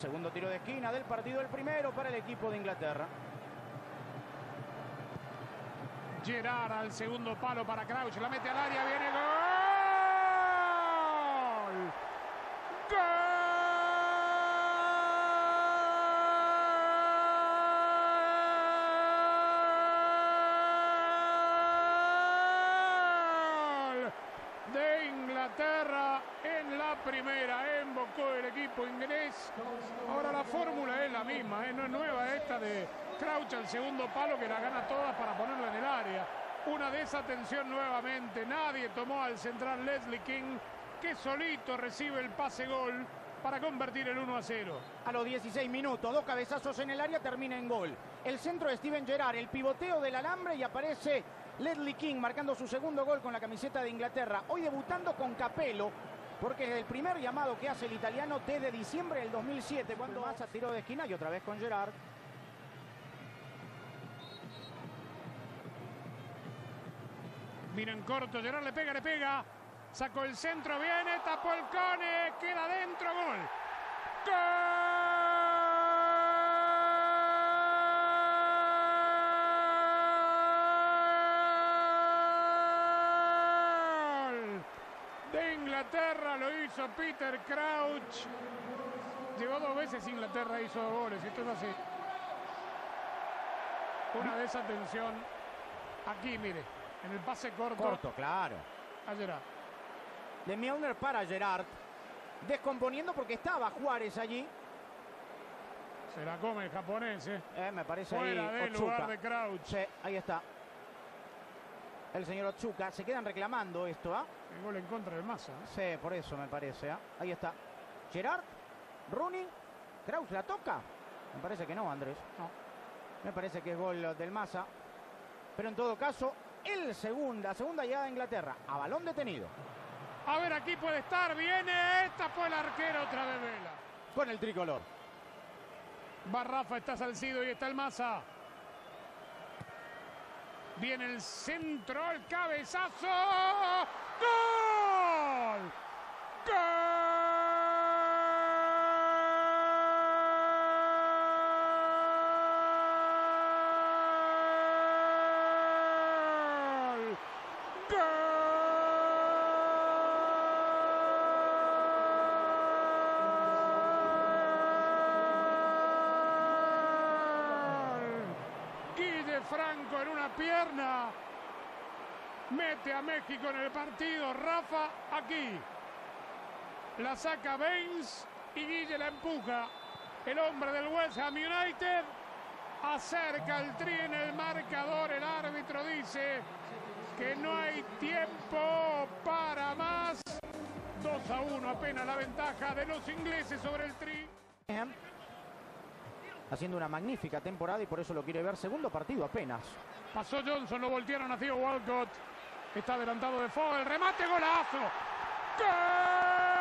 Segundo tiro de esquina del partido, el primero para el equipo de Inglaterra. Gerrard al segundo palo para Crouch, la mete al área, viene gol. ¡Gol! De Inglaterra en la primera, embocó el equipo inglés. Ahora la fórmula es la misma, no es nueva esta de Crouch al segundo palo, que la gana todas para ponerla en el área. Una desatención nuevamente, nadie tomó al central Leslie King, que solito recibe el pase gol para convertir el 1-0. A los 16 minutos, dos cabezazos en el área, termina en gol. El centro de Steven Gerrard, el pivoteo del alambre y aparece Leslie King marcando su segundo gol con la camiseta de Inglaterra. Hoy debutando con Capello, porque es el primer llamado que hace el italiano desde diciembre del 2007, cuando Massa tiró de esquina y otra vez con Gerrard. Vino en corto, Gerrard le pega. Sacó el centro, viene, tapó el Cone, queda dentro, gol. ¡Gol! De Inglaterra lo hizo Peter Crouch. Llegó dos veces Inglaterra, hizo dos goles, esto es así. Una desatención. Aquí, mire, en el pase corto. Corto, claro. A Gerrard. De Milner para Gerrard. Descomponiendo porque estaba Juárez allí. Se la come el japonés, Me parece fuera ahí del lugar de Crouch. Sí, ahí está. El señor Otsuka. Se quedan reclamando esto, ¿ah? El gol en contra del Massa. Sí, por eso me parece, ¿ah? Ahí está. Gerrard, Rooney, Crouch la toca. Me parece que no, Andrés. No. Me parece que es gol del Massa. Pero en todo caso, segunda llegada de Inglaterra. A balón detenido. A ver, aquí puede estar. Viene. Tapó el arquero otra vez Vela. Con el tricolor. Va Rafa, está Salcido y está el Massa. Viene el centro, el cabezazo. ¡Gol! Franco en una pierna mete a México en el partido. Rafa aquí la saca Baines y Guille la empuja. El hombre del West Ham United acerca el tri en el marcador. El árbitro dice que no hay tiempo para más. 2-1 apenas la ventaja de los ingleses sobre el tri. Haciendo una magnífica temporada y por eso lo quiere ver. Segundo partido apenas. Pasó Johnson, lo voltearon a Theo Walcott. Está adelantado de Fogg. El remate, golazo. ¡Gol!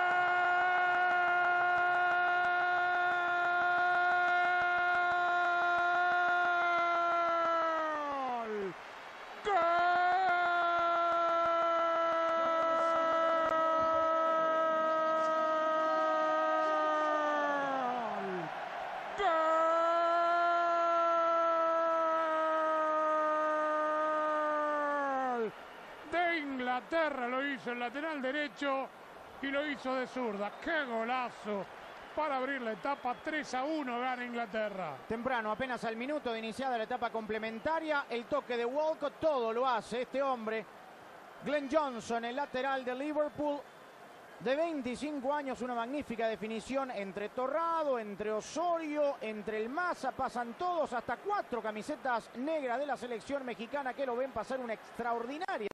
Inglaterra lo hizo el lateral derecho y lo hizo de zurda. ¡Qué golazo! Para abrir la etapa. 3-1 gana Inglaterra. Temprano, apenas al minuto de iniciada la etapa complementaria, el toque de Walcott, todo lo hace este hombre. Glenn Johnson, el lateral de Liverpool, de 25 años, una magnífica definición entre Torrado, entre Osorio, entre el Massa, pasan todos, hasta 4 camisetas negras de la selección mexicana que lo ven pasar una extraordinaria